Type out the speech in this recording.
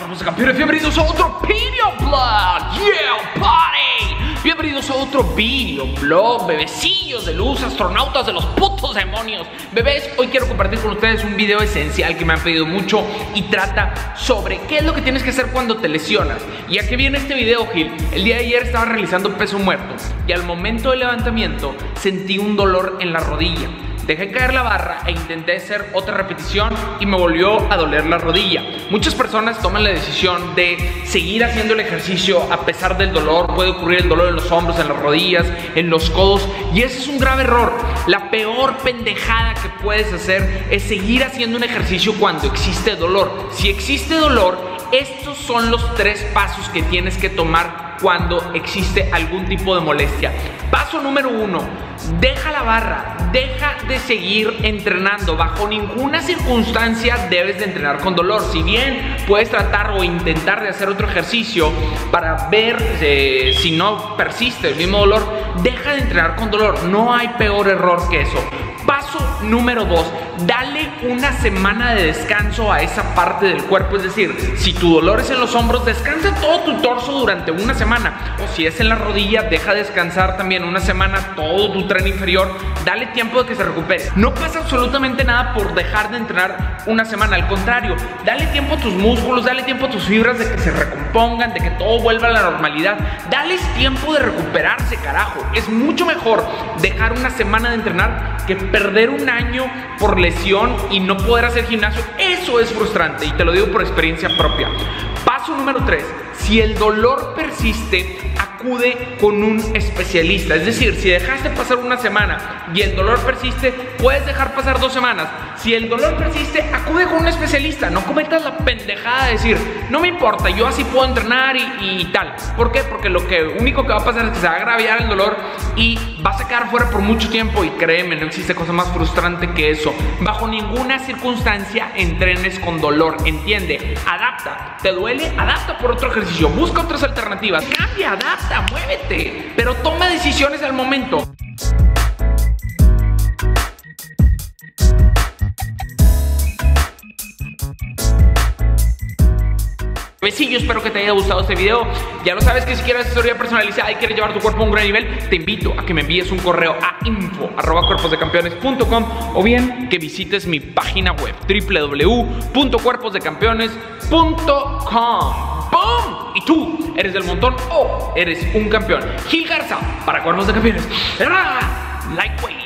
Cuerpos de Campeones, bienvenidos a otro videoblog. Yeah, party. Bienvenidos a otro videoblog, bebecillos de luz, astronautas de los putos demonios. Bebés, hoy quiero compartir con ustedes un video esencial que me han pedido mucho y trata sobre qué es lo que tienes que hacer cuando te lesionas. ¿Y a qué viene este video, Gil? El día de ayer estaba realizando peso muerto y al momento del levantamiento sentí un dolor en la rodilla. Dejé caer la barra e intenté hacer otra repetición y me volvió a doler la rodilla. Muchas personas toman la decisión de seguir haciendo el ejercicio a pesar del dolor. Puede ocurrir el dolor en los hombros, en las rodillas, en los codos, y ese es un grave error. La peor pendejada que puedes hacer es seguir haciendo un ejercicio cuando existe dolor. Si existe dolor, estos son los 3 pasos que tienes que tomar cuando existe algún tipo de molestia. Paso número 1, deja la barra, deja de seguir entrenando. Bajo ninguna circunstancia debes de entrenar con dolor. Si bien puedes tratar o intentar de hacer otro ejercicio para ver si no persiste el mismo dolor, deja de entrenar con dolor. No hay peor error que eso. Paso número 2, dale una semana de descanso a esa parte del cuerpo. Es decir, si tu dolor es en los hombros, descansa todo tu torso durante una semana. O si es en la rodilla, deja descansar también una semana todo tu tren inferior. Dale tiempo de que se recupere. No pasa absolutamente nada por dejar de entrenar una semana. Al contrario, dale tiempo a tus músculos, dale tiempo a tus fibras de que se recompongan, de que todo vuelva a la normalidad. Dales tiempo de recuperarse, carajo. Es mucho mejor dejar una semana de entrenar que perder un año por lesión y no poder hacer gimnasio. Eso es frustrante y te lo digo por experiencia propia. Paso número 3, si el dolor persiste, acude con un especialista. Es decir, si dejaste pasar una semana y el dolor persiste, puedes dejar pasar 2 semanas. Si el dolor persiste, acude con un especialista. No cometas la pendejada de decir, no me importa, yo así puedo entrenar y tal. ¿Por qué? Porque lo único que va a pasar es que se va a agraviar el dolor y vas a quedar fuera por mucho tiempo. Y créeme, no existe cosa más frustrante que eso. Bajo ninguna circunstancia entrenes con dolor. Entiende, adapta. ¿Te duele? Adapta por otro ejercicio. Busca otras alternativas. Cambia, adapta, muévete. Pero toma decisiones al momento. Besillo, espero que te haya gustado este video. Ya lo sabes que si quieres asesoría personalizada y quieres llevar tu cuerpo a un gran nivel, te invito a que me envíes un correo a info@cuerposdecampeones.com o bien que visites mi página web www.cuerposdecampeones.com. ¡Bum! ¿Y tú eres del montón o eres un campeón? Gil Garza para Cuerpos de Campeones. Lightweight.